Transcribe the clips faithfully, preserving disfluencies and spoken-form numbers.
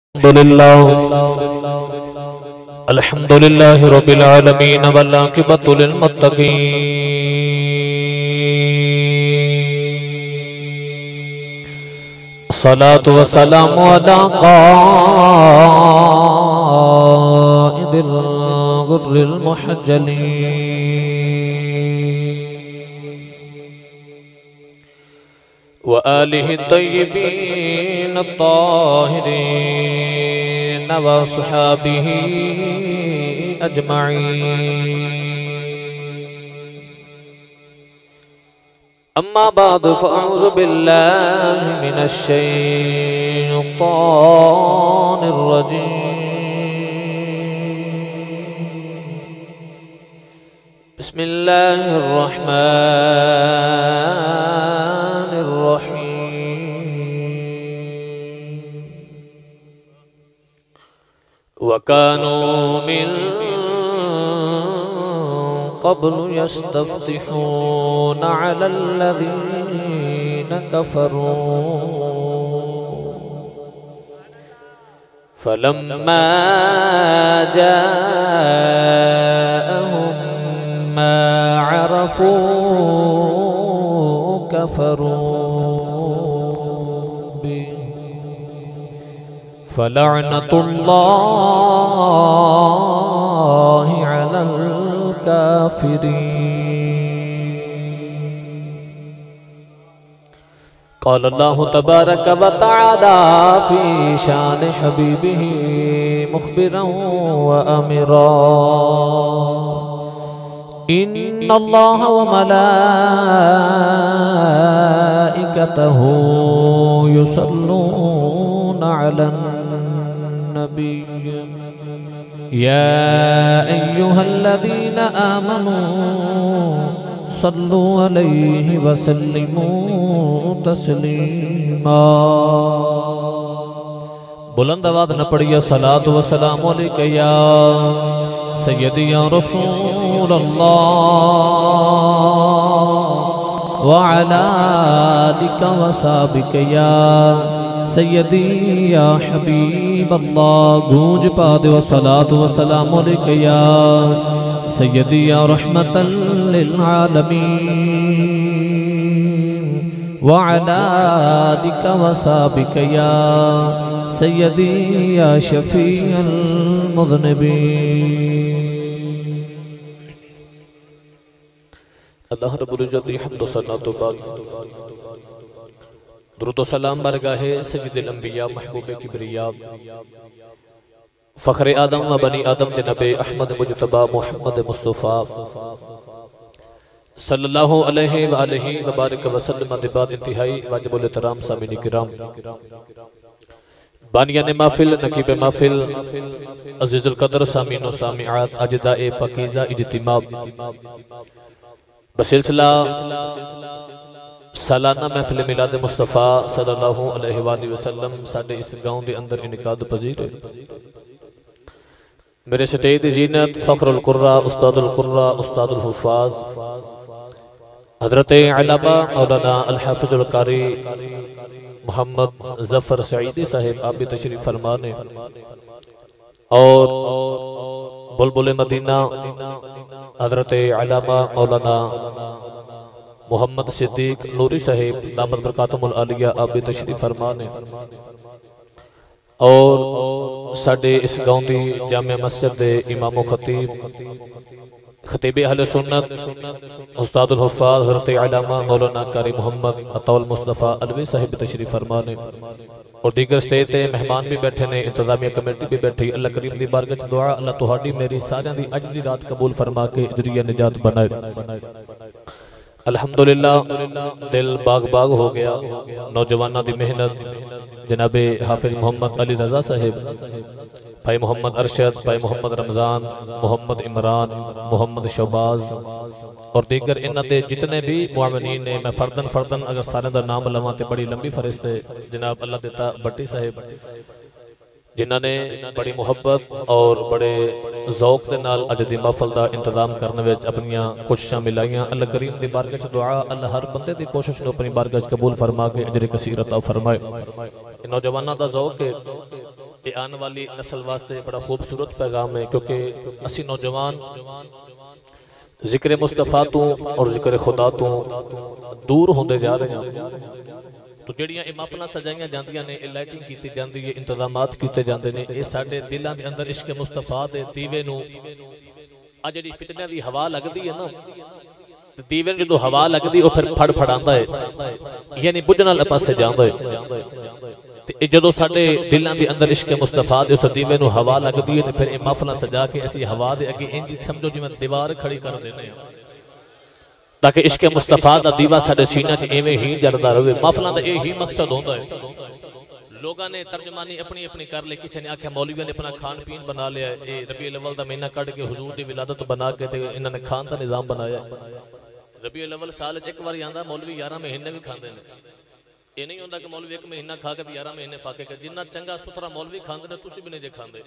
الحمد لله الحمد لله رب العالمين والعاقبة للمتقين الصلاة والسلام على قائد الغر المحجلين وآله الطيبين الطاهرين وصحابه أجمعين أما بعد فأعوذ بالله من الشيطان الرجيم بسم الله الرحمن الرحيم وكانوا من قبل يستفتحون على الذين كفروا فلما جاءهم ما عرفوا كفروا به فلعنة الله على الكافرين قال الله تبارك وتعالى في شان حبيبه مخبرا وأمرا إن الله وملائكته يصلون على النبي يا أيها الذين آمنوا صلوا عليه وسلموا تسليما بلند آواز نہ پڑھیے صلاۃ و سلام علیک یا سیدی یا رسول اللہ وعلى آلك وصحبك یا سیدی یا حبیب اللہ گونج پا دے صلاۃ و سلام علیک یا سیدی یا رحمت للعالمین وعلى آلك وصحبك یا سیدی یا شفیع المذنبین اللہ رب العزت حمد و صلاۃ و بعد درود و سلام برگاہ سید الانبیاء محبوب کبریاء فخر آدم و بنی آدم جناب احمد مجتبی محمد مصطفیٰ صلی اللہ علیہ وآلہ وبارک وسلم بعد انتہائی واجب الاحترام سامعین کرام بانیان محفل نقیب محفل عزیز القدر سامعین و سامعات اجداء پاکیزہ اجتماع بسلسلہ سالانہ محفل میلاد مصطفیٰ صلی اللہ علیہ وآلہ وسلم ساڑھے اس گاؤں دے اندر انعقاد پذیر ہے میرے سٹید زینت فخر القرہ استاد القرہ استاد الحفاظ حضرت علامہ مولانا الحافظ القاری محمد ظفر سعیدی صاحب آپ بھی تشریف فرمانے اور بلبل مدینہ حضرت علامہ مولانا محمد صدیق نوری صاحب دامت برکاتم العالیہ آپ بھی تشریف فرمانے اور ساڑھے اس گاؤں دی جامع مسجد دے امام و خطیب خطیب اہل سنت استاد الحفاظ حضرت علامہ مولانا قاری محمد عطا المصطفیٰ علوی صاحب تشریف فرمانے اور دیگر سٹیج تے مہمان بھی بیٹھے نے انتظامیہ کمیٹی بھی بیٹھی اللہ کریم دی بارگاہ دعا اللہ تہاڈی میری ساریاں دی اج دی رات قبول فرما کے ذریعہ نجات بنائے الحمدللہ دل باغ باغ ہو گیا نوجوانہ دی محنت جناب حافظ محمد علی رضا صاحب بھائی محمد ارشد بھائی محمد رمضان محمد عمران محمد شعباز اور دیگر انہ دے جتنے بھی معاونین نے میں فردن فردن اگر سارے دا نام لواں تے بڑی لمبی فہرست ہے جناب اللہ دیتا بٹی صاحب جنہ نے بڑی محبت اور بڑے ذوق دے نال اج دی محفل دا انتظام کرنے وچ اپنیاں کوششاں ملائیاں اللہ کریم دی بارگاہ وچ دعا اللہ ہر بندے دی کوشش نو اپنی بارگاہ وچ قبول فرما کے اجر کثیر عطا فرمائے نوجوانوں دا ذوق ہے یہ آنے والی نسل واسطے بڑا خوبصورت پیغام ہے، کیونکہ اسی نوجوان ذکر مصطفیٰ تو اور ذکر خدا تو دور ہوندے جا رہے ہیں۔ تو جڑیاں یہ محفلاں سجائیاں جاندیاں نے، لائٹنگ کیتی جاندی ہے، انتظامات کیتے جاندے نے، یہ ساڈے دلاں دے اندر عشق مصطفیٰ دے دیوے نو آ جڑی فتنہ دی ہوا لگدی ہے نا، دیوے جو ہوا لگدی وہ پھر پھڑ پھڑاندا ہے، یعنی بجھن والے پاسے جاندا ہے۔ تے جدوں ساڈے دلاں دے اندر عشق مصطفیٰ دے اس دیوے نو ہوا لگدی ہے تے پھر یہ محفلاں سجا کے اسی ہوا دے اگے انج سمجھو جویں دیوار کھڑی کر دینے ہیں، تاکہ عشق مصطفیٰ دا دیوا ساڈے سینہ چ ایویں ہی جلدا رہے۔ محفلاں دا یہی مقصد ہوندا ہے۔ لوگاں نے ترجمانی اپنی اپنی کر لے، کسی نے آکھیا مولویوں نے اپنا کھان پین بنا لیا ہے، اے ربیع الاول دا مہینہ کڈ کے حضور دی ولادت بنا کے تے انہاں نے کھان دا نظام بنایا ہے۔ ربیع الاول سال ایک بار آندا مولوی گیارہ مہینے بھی کھاندے نے، یہ نہیں ہوندا کہ مولوی ایک مہینہ کھا کے گیارہ مہینے فاقے کر، جنہ چنگا ستھرا مولوی کھاندے نے تسی بھی نہیں جے کھاندے۔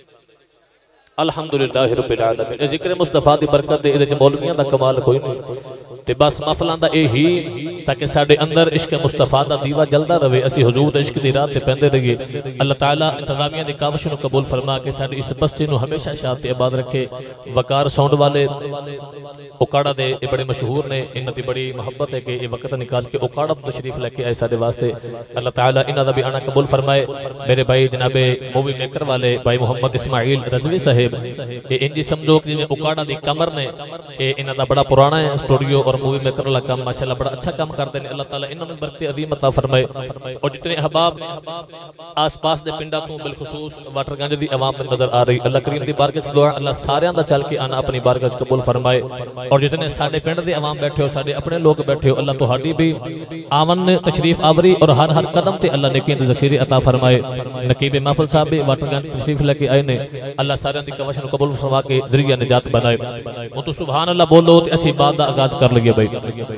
الحمدللہ رب العالمین، ذکر مصطفیٰ دی برکت دے ادھے چ مولویاں دا کمال کوئی نہیں تے بس محفلاں دا اے ہی تاکہ ساڈے اندر عشق مصطفیٰ دا دیوا جلدا رہے، اسی حضور دے عشق دی راہ تے پیندے رہیے۔ اللہ تعالیٰ انتظامیہ دی کاوش نو قبول فرما کے ساڈی اس بستی نو ہمیشہ شاد تے آباد رکھے۔ وقار ساؤنڈ والے اوکاڑا دے یہ بڑے مشہور نے، انہاں دی بڑی محبت ہے کہ یہ وقت نکال کے اوکاڑا تشریف لے کے آئے ساڈے واسطے۔ اللہ تعالیٰ انہاں دا بھی آنا قبول فرمائے۔ میرے بھائی جناب مووی میکر والے بھائی محمد اسماعیل رضوی صاحب، یہ انجی سمجھو کہ جنہیں اوکاڑا دی کمر نے، یہ انہاں دا بڑا پرانا ہے اسٹوڈیو اور مووی میکر والا کام ماشاءاللہ بڑا اچھا کام کرتے ہیں۔ اللہ تعالیٰ انہوں نے برکت عظیم عطا فرمائے۔ اور جتنے احباب آس پاس دے پنڈا تو بالخصوص واٹر گنج دی عوام میں نظر آ رہی، اللہ کریم دی بارگاہ وچ دعا اللہ ساریاں دا چل کے آنا اپنی بارگاہ وچ قبول فرمائے۔ اور جتنے ساڈے پنڈ دے عوام بیٹھے ہو، ساڈے اپنے لوگ بیٹھے ہو، اللہ تہاڈی بھی آون تشریف آوری اور ہر ہر قدم تے اللہ نیکیاں دے ذخیرے عطا فرمائے۔ نقیب محفل صاحب بھی واٹر گنج تشریف لے کے آئے نے، اللہ ساریاں دی کوشش نو قبول فرما کے ذریعہ نجات بنائے۔ وہ تو سبحان اللہ بولو تے اسی بات دا آغاز کر لئیے بھائی۔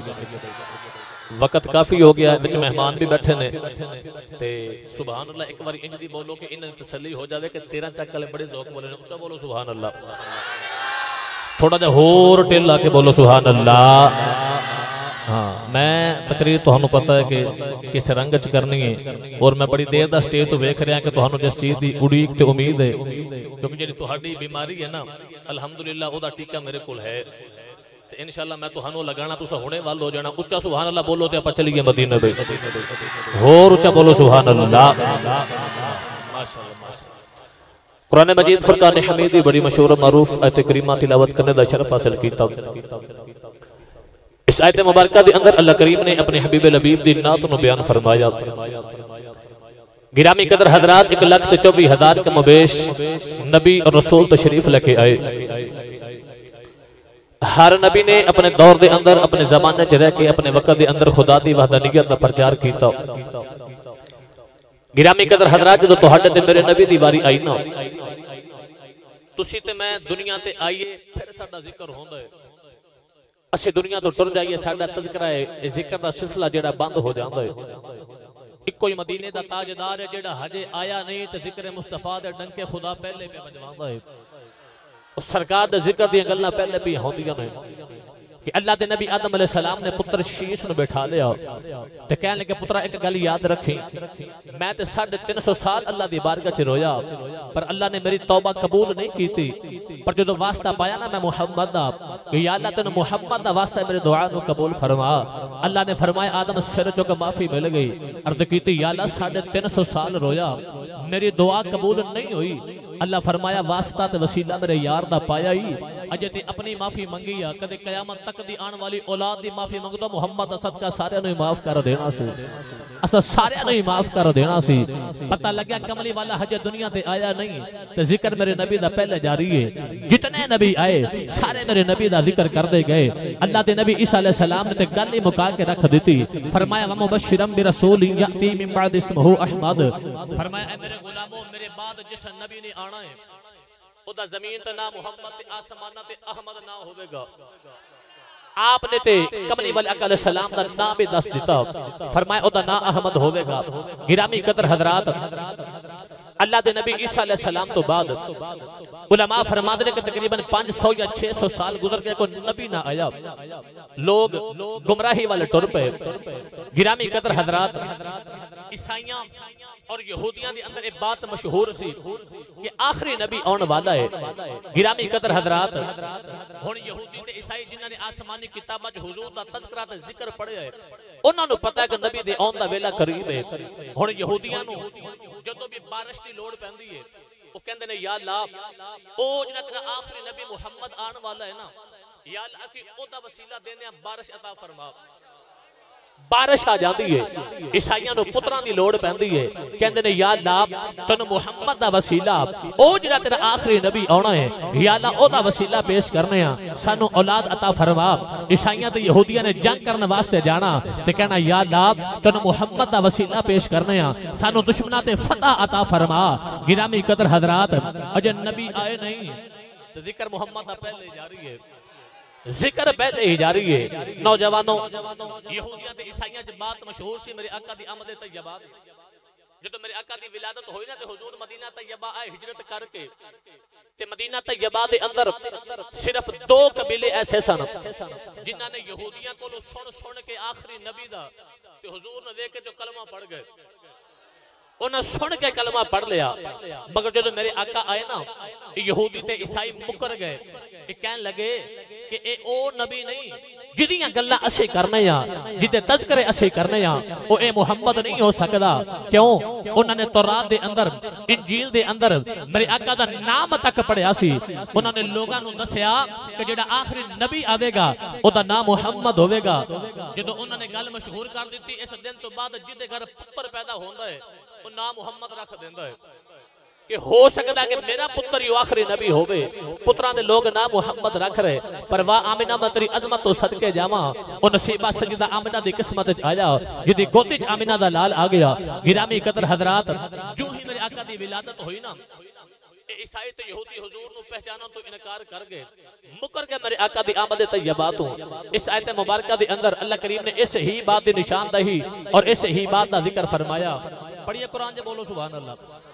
وقت کافی ہو گیا ہے، بچ مہمان بھی بیٹھے نے تے سبحان اللہ ایک بار انج دی بولو کہ انہیں تسلی ہو جاوے کہ تیرہ چک والے بڑے ذوق بولے نے، اچھا بولو سبحان اللہ، تھوڑا جا ہور ٹل لا کے بولو سبحان اللہ۔ ہاں میں تقریر تو ہمیں پتہ ہے کہ کس رنگ چ کرنی ہے، اور میں بڑی دیر دا سٹیج تو ویکھ رہا کہ تہانوں جس چیز دی اڑیک تے امید ہے، کیونکہ جڑی تہاڈی بیماری ہے نا الحمدللہ او دا ٹیکا میرے کول ہے، تے انشاءاللہ میں تہانوں لگانا تساں ہنے وال ہو جانا۔ اچا سبحان اللہ بولو تے اپا چلیے مدینے دے، ہور اچا بولو سبحان اللہ۔ قرآن مجید فرقان حمیدی بڑی مشہور و معروف آیت کریمہ تلاوت کرنے دا شرف حاصل کیتا۔ اس آیت مبارکہ دے اندر اللہ کریم نے اپنے حبیب لبیب دی نعت نو بیان فرمایا۔ گرامی قدر حضرات، ایک لاکھ تے چوبی ہزار کا مبیش نبی اور رسول تشریف لے کے آئے۔ ہر نبی نے اپنے دور دے اندر اپنے زمانے چ رہ کے اپنے وقت دے اندر خدا دی وحدانیت دا پرچار کیتا۔ گرامی قدر حضرات، جو تہاڈے تے میرے نبی دی واری آئی نا، تسی تے میں دنیا تے آئیے پھر ساڈا ذکر ہوندا ہے، اسی دنیا تو ٹر جائیے ساڈا تذکرہ ہے ذکر دا سلسلہ جڑا بند ہو جاندا ہے۔ ایک کوئی مدینے دا تاجدار ہے جڑا ہجے آیا نہیں تے ذکر مصطفیٰ دے ڈنکے خدا پہلے پہ بجواندا ہے۔ اس سرکار دے ذکر دی گلاں پہلے بھی ہوندیاں نے کہ اللہ دے نبی آدم علیہ السلام نے پتر شیش نو بیٹھا لیا تے کہنے لگے پترا ایک گل یاد رکھی، میں تے ساڑھے تین سو سال اللہ دی بارگاہ چ رویا پر اللہ نے میری توبہ قبول نہیں کیتی، پر جو واسطہ پایا نا میں محمد دا کہ یا اللہ تینوں محمد دا واسطہ میرے دعا نو قبول فرما۔ اللہ نے فرمایا آدم سر چکا معافی مل گئی، عرض کیتی یا اللہ ساڑھے تین سو سال رویا میری دعا قبول نہیں ہوئی۔ اللہ فرمایا واسطہ تے وسیلہ میرے یار دا پایا ہی، اجے تے اپنی معافی منگی ہے، کدے قیامت تک دی آن والی اولاد دی معافی منگدا محمد دا صدقہ سارے نو معاف کر دینا سی، اسا سارے نو معاف کر دینا سی۔ پتہ لگیا کملی والا حج دنیا تے آیا نہیں تے ذکر میرے نبی دا پہلے جاری ہے، جتنے نبی آئے سارے میرے نبی دا ذکر کر دے گئے۔ اللہ دے نبی عیسیٰ علیہ السلام نے تے گل ہی مکا کے رکھ دیتی، فرمایا ومبشرا برسول یاتی من بعد اسمہ احمد، فرمایا اے میرے غلاموں میرے بعد جس نبی نے آنا ہے او دا زمین تے نام محمد تے آسمانہ تے احمد نہ ہوئے گا۔ آپ نے تے کملی والا علیہ السلام دا نام بھی دس دیتا، فرمایا او دا نام احمد ہوئے گا۔ گرامی قدر حضرات، اللہ دے نبی عیسیٰ علیہ السلام تو بعد علماء فرماتے ہیں کہ تقریباً پانچ سو یا چھ سو سال گزر گئے کوئی نبی نہ آیا، لوگ گمراہی والے ٹر پہ۔ گرامی قدر حضرات، عیسائیاں اور یہودیاں دے اندر ایک بات مشہور سی کہ آخری نبی آن والا ہے۔ گرامی قدر حضرات، ہن یہودی تے عیسائی جنہاں نے آسمانی کتاباں وچ حضور دا تذکرہ تے ذکر پڑھیا ہے، انہاں نوں پتہ ہے کہ نبی دے آن دا ویلا قریب ہے۔ ہن یہودیاں نوں جدوں بھی بارش دی لوڑ پیندی ہے، وہ کہندے نے یا اللہ او جنہاں تیرا آخری نبی محمد آن والا ہے نا، یا اللہ اسی او دا وسیلہ دینے بارش عطا فرما۔ بارش آ جاتی ہے، عیسائیاں نو پتراں دی لوڑ پیندی ہے، کہندے نے یا اللہ تینوں محمد دا وسیلہ او جڑا تیرا آخری نبی آنا ہے، یا اللہ او دا وسیلہ پیش کرنے ہاں، سانو اولاد عطا فرما۔ عیسائیاں تے یہودیاں نے جنگ کرنے واسطے جانا تے کہنا یا اللہ تینوں محمد دا وسیلہ پیش کرنے ہاں، سانو دشمناں تے فتح عطا فرما۔ گرامی قدر حضرات، اجے نبی آئے نہیں تے ذکر محمد دا پہلے جاری ہے، ذکر پہلے ہی جاری ہے۔ نوجوانوں، یہودیاں تے عیسائیاں سے بات مشہور سی میرے آقا دی آمد طیبہ، جدو میرے آقا دی ولادت ہوئی نا تے حضور مدینہ طیبہ آئے ہجرت کر کے، تے مدینہ طیبہ دے اندر صرف دو قبیلے ایسے سن جنہاں نے یہودیاں کو سن سن کے آخری نبی دا تے حضور نے دیکھ کے جو کلمہ پڑھ گئے، انہاں سن کے کلمہ پڑھ لیا، مگر جدو میرے آقا آئے نا یہودی تے عیسائی مکر گئے، یہ کہنے لگے کہ اے او نبی نہیں جدیاں گلہ اسے کرنے یا جدے تذکرے اسے کرنے یا او اے محمد نہیں ہو سکدا۔ کیوں؟ انہوں نے تورات دے اندر، انجیل دے اندر میرے آقا دا نام تک پڑھیا سی، انہوں نے لوگاں نو دسیا کہ جڑا آخری نبی آوے گا او دا نام محمد ہوئے گا۔ جدو انہوں نے گل مشہور کر دیتی، اس دن تو بعد جدے گھر پتر پیدا ہوندہ ہے وہ نام محمد رکھ دیندہ ہے کہ ہو سکتا ہے کہ میرا پتر ہی آخری نبی ہوئے۔ پتران دے لوگ نام محمد رکھ رہے، پر واہ آمینہ میں تیری عظمت تو صدقے جاما، اور نصیبہ سجدہ آمینہ دی قسمت آیا، جدی گودج آمینہ دا لال آگیا۔ گرامی قدر حضرات، جو ہی میرے آقا دی ولادت ہوئی نا، عیسائی تے یہودی حضور نو پہچانا تو انکار کر گئے، مکر کے میرے آقا دی آمد طیبات ہوں۔ اس آیت مبارکہ دی اندر اللہ کریم نے اس ہی بات دی نشان دہی اور اس ہی بات دا ذکر فرمایا۔ پڑھئے قرآن جے بولو سبحان اللہ،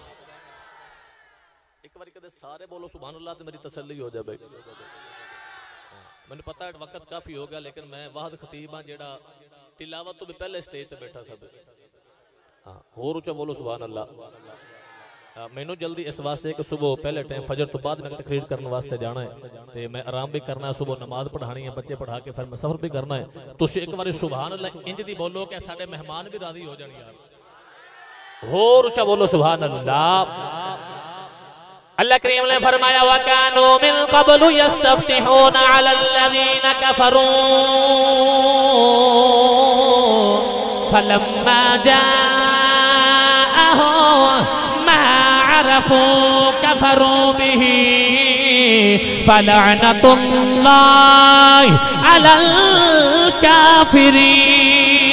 ایک باری کہتے سارے بولو سبحان اللہ تو میری تسلی ہو جائے بھائی۔ میں نے پتا ہے وقت کافی ہو گیا، لیکن میں واحد خطیب ہاں جیڑا تلاوت تو بھی پہلے سٹیج تے بیٹھا سب، ہاں ہو روچا بولو سبحان اللہ۔ میں نو جلدی اس واسطے کہ صبح پہلے ٹائم فجر تو بعد میں تقریر کرنے واسطے جانا ہے، تے میں آرام بھی کرنا ہے، صبح نماز پڑھانی ہے، بچے پڑھا کے پھر میں سفر بھی کرنا ہے، تو اسی ایک باری سبحان اللہ انج دی بولو کہ سارے مہمان بھی راضی ہو جانی یار، ہو روچا بولو سبحان اللہ۔ اللہ کریم نے فرمایا وَكَانُوا مِن قَبْلُ يَسْتَفْتِحُونَ عَلَى الَّذِينَ كَفَرُوا فَلَمَّا جَاءَهُم مَا عَرَفُوا كَفَرُوا بِهِ فَلَعْنَةُ اللَّهِ عَلَى الْكَافِرِينَ۔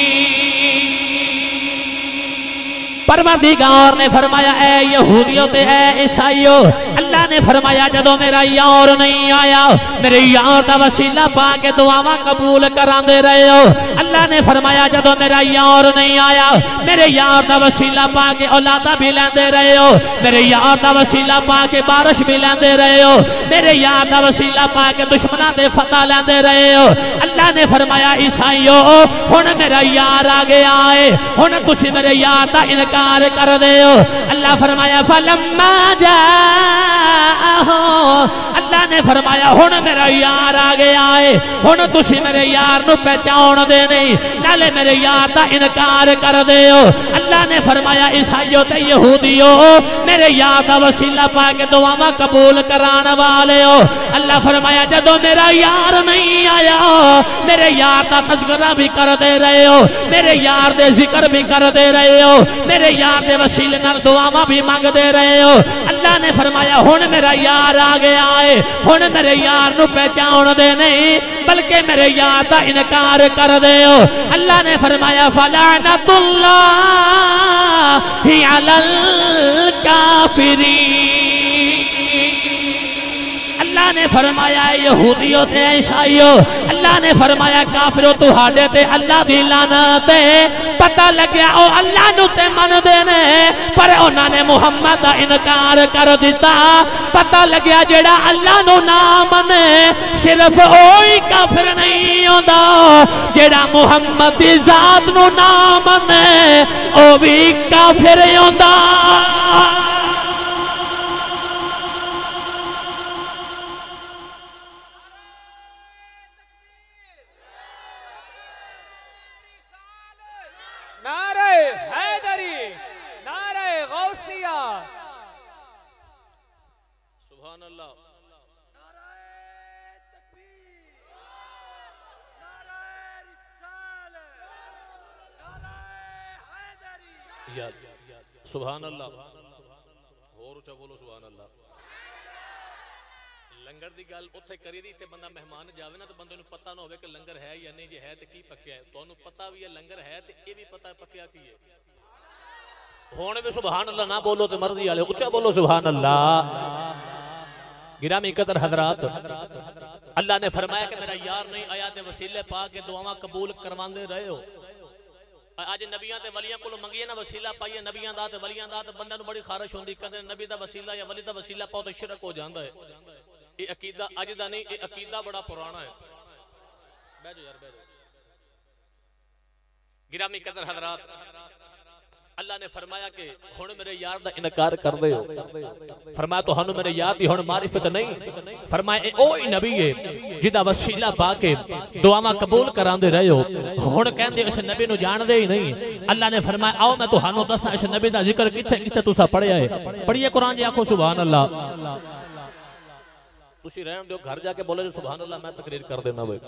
پروردگار نے فرمایا اے یہودیوں تے اے عیسائیوں، اللہ نے فرمایا جدو میرا یار نہیں آیا، میرے یار دا وسیلہ پا کے دعاواں قبول کران دے رہے ہو۔ اللہ نے فرمایا جدو میرا یار نہیں آیا، میرے یار دا وسیلہ پا کے اولادہ بھی لین دے رہے ہو، میرے یار دا وسیلہ پا کے بارش بھی لین دے رہے ہو، میرے یار دا وسیلہ پا کے دشمنہ دے فتح لین دے رہے ہو۔ اللہ نے فرمایا عیسائیوں ہن میرا یار آگے آئے، ہن تسی میرے یار دا انکار کر دے ہو۔ اللہ فرمایا فَلَمَّا جَاءَهُم، اللہ نے فرمایا ہن میرا یار آگے آئے، ہن تسی میرے یار نو پہچان دے نہیں، نالے میرے یار دا انکار کر دے ہو۔ اللہ نے فرمایا عیسائیوں تے یہودیوں میرے یار دا وسیلہ پا کے دعاواں قبول کران والے ہو۔ اللہ فرمایا جدو میرا یار نہیں آیا، میرے یار دا تذکرہ بھی کر دے رہے ہو، میرے یار دے ذکر بھی کر دے رہے ہو، میرے یار دے وسیلے نال دعاواں بھی مانگ دے رہے ہو۔ اللہ نے فرمایا ہن میرا یار آگے آئے، ہن میرے یار نو پہچان دے نہیں بلکہ میرے یار دا انکار کر دے ہو۔ اللہ نے فرمایا فَلَعْنَةُ اللَّهِ عَلَى الْكَافِرِينَ، اللہ اللہ نے فرمایا یہودیوں تے عیسائیوں اللہ نے فرمایا کافروں تو ہاڈے تے اللہ دی لعنت ہے پتہ لگیا او اللہ نو تے من دینے پر انہاں نے محمد دا انکار کر دیتا پتہ لگیا جیڑا اللہ نو نہ منے صرف اوہی کافر نہیں ہوندا جیڑا محمد دی ذات نو نہ منے او بھی کافر ہوندا سبحان اللہ اور اچھا بولو سبحان اللہ لنگر دی گل اتھے کری دی تے بندہ مہمان جاوے نا تو بندے نو پتہ نہ ہوئے کہ لنگر ہے یا نہیں جے ہے تے کی پکیا ہے تو انہوں پتہ بھی ہے لنگر ہے تے یہ بھی پتہ ہے پکیا کی ہے ہونے بھی سبحان اللہ نہ بولو تے مرضی آلے اچھا بولو سبحان اللہ گرامی قدر حضرات اللہ نے فرمایا کہ میرا یار نہیں آیا تے وسیلے پا کے دعاواں قبول کروان دے رہے ہو آج نبیاں تے ولیاں کو منگیے نا وسیلہ پائیے نبیاں دا تے ولیاں دا تے بندہ نو بڑی خارش ہوندی کہندے نبی دا وسیلہ یا ولی دا وسیلہ پاؤ تے شرک ہو جاندا ہے یہ عقیدہ اج دا نہیں یہ عقیدہ بڑا پرانا ہے بیٹھ جاؤ یار بیٹھ جاؤ گرامی قدر حضرات اللہ نے فرمایا کہ ہن میرے یار دا انکار کر دے ہو فرمایا تو ہن میرے یار دی ہن معرفت نہیں فرمایا اوہی نبی ہے جدا وسیلہ پا کے دعاواں قبول کراندے رہے ہو ہن کہندے اس نبی نو جان دے ہی نہیں اللہ نے فرمایا آؤ میں تہانوں دساں اس نبی دا ذکر کتھے کتھے تساں پڑھیا ہے پڑھیے قرآن جی آکھو سبحان اللہ تسی رہن دیو گھر جا کے بولے جو سبحان اللہ میں تقریر کر دینا بھائی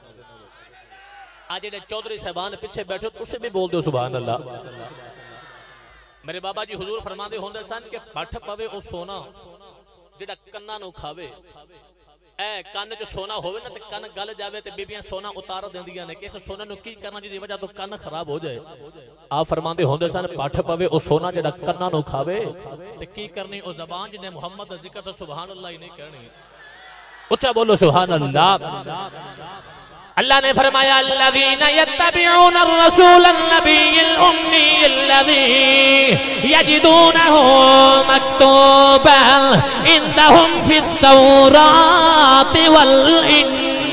آج انہیں چودھری صاحبان پیچھے بیٹھے تسی بھی بول دیو سبحان اللہ میرے بابا جی حضور فرما دے ہوندے سن کہ پٹھ پوے او سونا جڑا کنہ نو کھاوے اے کان چ سونا ہوئے نا تے کان گل جاوے تے بیبیاں سونا اتار دیندیاں نے کہ اس سونے نو کی کرنا جی دی وجہ تو کان خراب ہو جائے آپ فرماندے ہوندے سن پٹھ پوے او سونا جڑا کنہ نو کھاوے تے کی کرنی او زبان جنے محمد دا ذکر تو سبحان اللہ ہی نہیں کہنی اچھا بولو سبحان اللہ اللہ نے فرمایا الذین یتبعون الرسول النبی الامی الذی یجدونہ مکتوبا عندہم فی التوراۃ والانجیل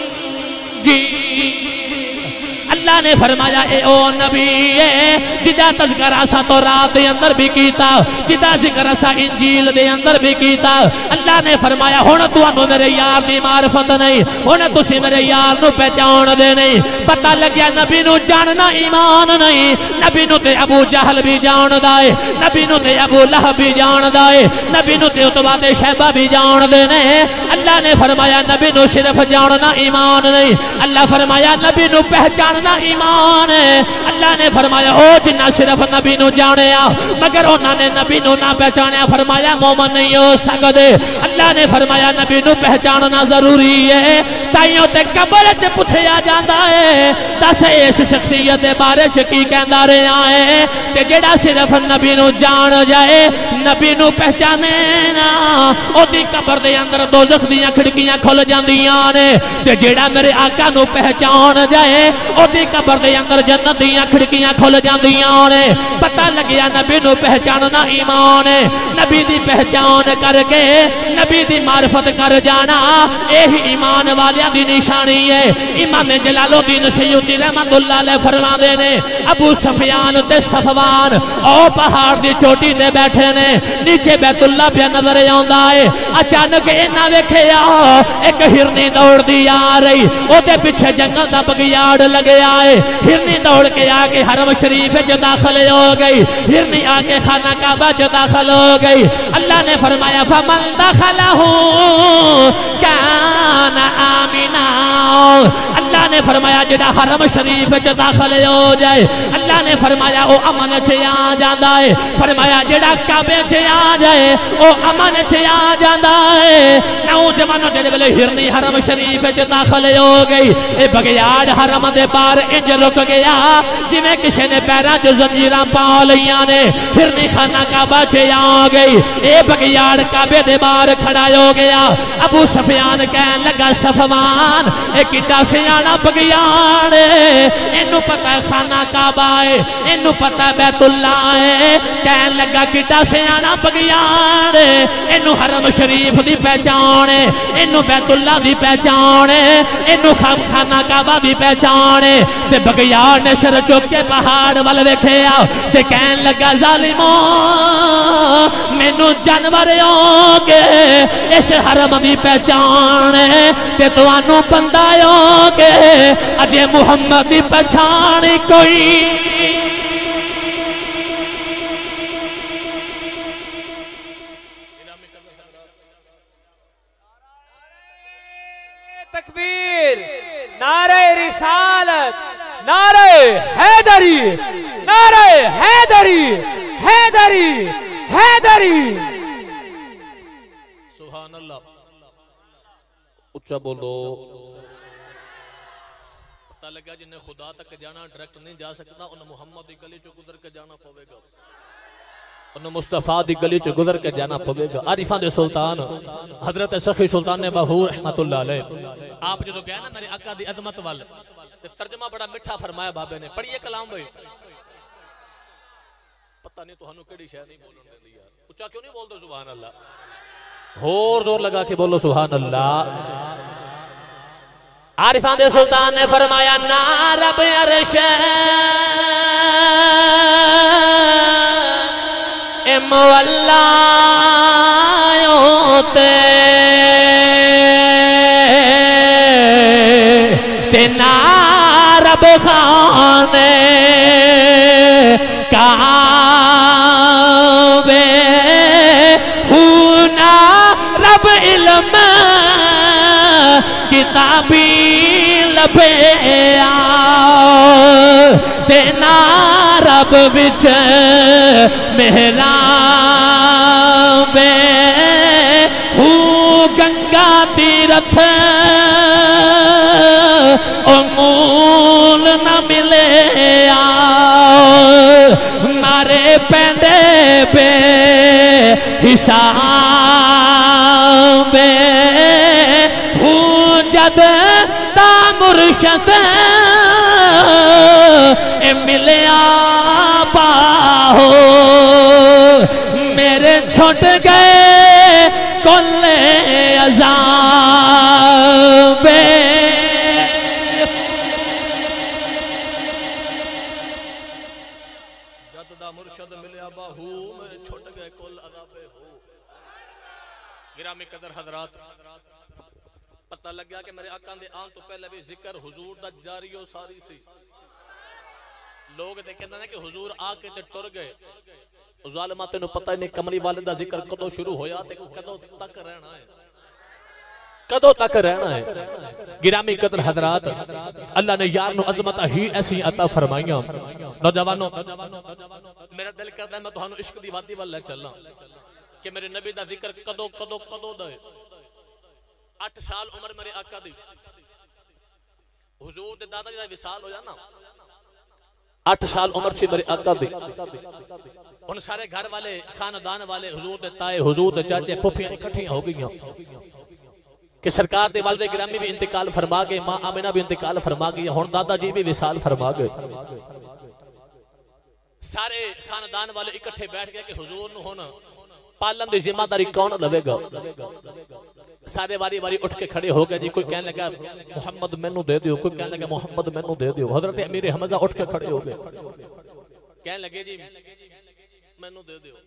اللہ نے فرمایا اے او نبی ہے جدا تذکرہ سا تورات دے اندر بھی کیتا جدا ذکر سا انجیل دے اندر بھی کیتا اللہ نے فرمایا ہن تانوں میرے یار دی معرفت نہیں ہن تسی میرے یار نو پہچان دے نہیں پتہ لگیا نبی نو جاننا ایمان نہیں نبی نو تے ابو جہل بھی جاندا ہے نبی نو تے ابو لہب بھی جاندا ہے نبی نو تے عتبہ تے شیبہ بھی جان دے نے اللہ نے فرمایا نبی نو صرف جاننا ایمان نہیں اللہ فرمایا نبی نو پہچاننا ایمان ہے اللہ نے فرمایا او جنہ صرف نبی نو جانیا مگر انہوں نے نبی نو نہ پہچانیا فرمایا مومن نہیں ہو سکتے اللہ نے فرمایا نبی نو پہچاننا ضروری ہے تائیوں تے قبر چ پوچھیا جاندا ہے دس اس شخصیت بارے چ کی کہندا رہیا ہے تے جڑا صرف نبی نو جان جائے نبی نو پہچانے نا او دی قبر دے اندر دوزخ دیاں کھڑکیاں کھل جاندیاں نے تے جڑا میرے آقا نو پہچان جائے او دی قبر دے اندر جنت دیاں کھڑکیاں کھل جاندیاں نے پتہ لگیا نبی نو پہچاننا ایمان ہے نبی دی پہچان کر کے نبی دی معرفت کر جانا یہی ایمان والیاں دی نشانی ہے امام جلال الدین سیوطی رحمت اللہ علیہ فرماندے نے ابو سفیان تے صفوان او پہاڑ دی چوٹی تے بیٹھے نے نیچے بیت اللہ پہ نظر آوندا ہے اچانک انہاں ویکھیا ایک ہرنی دوڑ دی آ رہی او دے پیچھے جنگل دا بگیاڑ لگیا ہے ہرنی دوڑ کے آگے حرم شریف وچ داخل ہو گئی ہرنی آگے خانہ کعبہ وچ داخل ہو گئی اللہ نے فرمایا فمن دخلہ کان آمنا اللہ اللہ نے فرمایا جڑا حرم شریف وچ داخل ہو جائے اللہ نے فرمایا او امن چ آ جاندا ہے فرمایا جڑا کعبے چ آ جائے او امن چ آ جاندا ہے نوجوانوں جڑے ویلے ہرنی حرم شریف وچ داخل ہو گئی اے بگیاڑ حرم دے باہر انج رک گیا جویں کسے نے پیراں چ زنجیراں پا لیاں نے ہرنی خانہ کعبہ چ آ گئی اے بگیاڑ کعبے دے باہر کھڑا ہو گیا ابو سفیان کہن لگا صفوان اے کڈا سیاںا بگیاڑ اینو پتہ ہے خانہ کعبہ ہے اینو پتہ ہے بیت اللہ ہے کہن لگا کڈا سیاںا بگیاڑ اینو حرم شریف دی پہچان ہے اینو بیت اللہ دی پہچان ہے اینو خانہ کعبہ دی پہچان ہے تے بگیاڑ نے سر چک کے پہاڑ وال ویکھیا تے کہن لگا ظالموں مینوں جانور ہو کے اس حرم دی پہچان ہے تے تانوں بندہ ہو کے اجے محمد دی پہچان کوئی تکبیر نعرہ رسالت نعرہ حیدری نعرہ حیدری حیدری حیدری سبحان اللہ اچھا بولو پتہ لگا جنہیں خدا تک جانا ڈائریکٹ نہیں جا سکتا انہیں محمد دی گلی چو گزر کے جانا پوے گا انہیں مصطفیٰ دی گلی چو گزر کے جانا پوے گا عارفان دے سلطان حضرت سخی سلطان نے بہو رحمت اللہ علیہ آپ جو کہا نا میرے آقا دی عظمت وال ترجمہ بڑا مٹھا فرمایا بابے نے پڑھئے کلام بھئی پتہ نہیں تو ہنو کڑی شاہ نہیں بولن دے دی یار اچھا کیوں نہیں بول دو سبحان اللہ اور دور لگا کے بولو سبحان اللہ عارفان دے سلطان نے فرمایا نا رب عرش اے مولا ہوتے تے نا رب خانے کعبے ہونا رب علم کتابی لبے آؤ تینا رب بچ محراب ہوں گنگا تیرتھ امول نہ ملے آؤ مارے پینڈے پہ حساب جد تا مرشد اے ملیا پاہو میرے چھوٹ گئے کل عذاب جد تا مرشد ملیا پاہو میرے چھوٹ گئے کل عذاب ہو گرامی قدر حضرات پتہ لگ گیا کہ میرے آقا دے آن تو پہلے بھی ذکر حضور دا جاری و ساری سی لوگ دے کہتے ہیں کہ حضور آکے تے ٹر گئے ظالمات نے پتہ نہیں کملی والدہ ذکر کدو شروع ہویا تے کدو تک رہنا ہے کدو تک رہنا ہے گرامی قدر حضرات اللہ نے یار نو عظمت ہی ایسی عطا فرمائیاں نوجوانوں میرا دل کرتا ہے میں تو ہنو عشق دی وادی واللہ چلنا کہ میرے نبی دا ذکر کدو کدو کدو دے اٹھ سال عمر میرے آقا دی حضور دے دادا جی دا وصال ہو جانا اٹھ سال عمر سی میرے آقا دی ان سارے گھر والے خاندان والے حضور دے تائے حضور دے چاچے پھوپھیاں اکٹھیاں ہو گئیاں کہ سرکار دے والد گرامی بھی انتقال فرما گئے ماں آمینہ بھی انتقال فرما گئی ہون دادا جی بھی وصال فرما گئے سارے خاندان والے اکٹھے بیٹھ گئے کہ حضور نو ہونا پالن دی ذمہ داری کون لوے گا سارے واری واری اٹھ کے کھڑے ہو گئے جی کوئی کہنے لگا محمد مینوں دے دیو کوئی کہنے لگا محمد مینوں دے دیو حضرت امیر حمزہ اٹھ کے کھڑے ہو گئے کہنے لگے جی مینوں دے دیو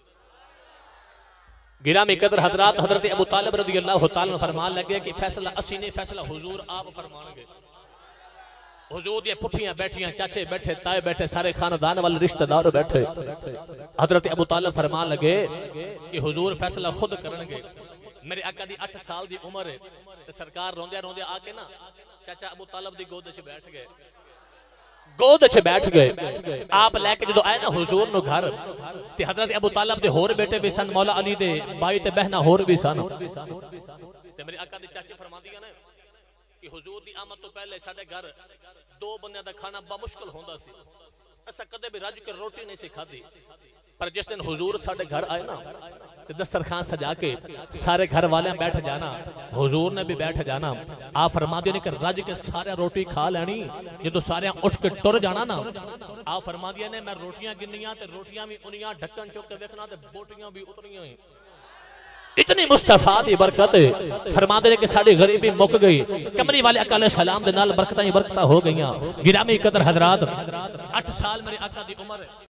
گرامی قدر حضرات حضرت ابو طالب رضی اللہ تعالیٰ فرمان لگے کہ فیصلہ اسی نے فیصلہ حضور آپ فرمان گے حضور یہ پٹھیاں بیٹھیاں چاچے بیٹھے تائے بیٹھے سارے خاندان والے رشتہ دار بیٹھے حضرت ابو طالب فرمان لگے کہ حضور فیصلہ خود کرنگے میرے آقا دی اٹھ سال دی عمر ہے سرکار روندیا روندیا آکے نا چاچا ابو طالب دی گود وچ بیٹھ گئے گود وچ بیٹھ گئے آپ لے کے جدو آئے نا حضور نو گھر تے حضرت ابو طالب دے ہور بیٹے بھی سن مولا علی دے بھائی تے بہنا ہور بھی سن تے میری آقا دی چاچی فرماندی ہے نا کہ حضور دی آمد تو پہلے ساڈے گھر دو بندیاں دا کھانا با مشکل ہوندا سی اسا کدے بھی رج کے روٹی نہیں سی کھادی پر جس دن حضور ساڈے گھر آئے نا تے دسترخوان سجا کے سارے گھر والے بیٹھ جانا حضور نے بھی بیٹھ جانا آپ فرما دیا نے کہ رج کے سارے روٹی کھا لینی جدو سارے اٹھ کے ٹر جانا نا آپ فرما دیا نے میں روٹیاں گنیاں تے روٹیاں بھی انیاں ڈھکن چوک کے دیکھنا تے بوٹیاں بھی اتنیاں ہیں اتنی مصطفیٰ دی برکت فرما دے کہ ساڑی غریبی مک گئی کمری والے آقا علیہ السلام دے نال برکتاں ہی برکتاں ہو گئیاں گرامی قدر حضرات اٹھ سال میرے آقا دی عمر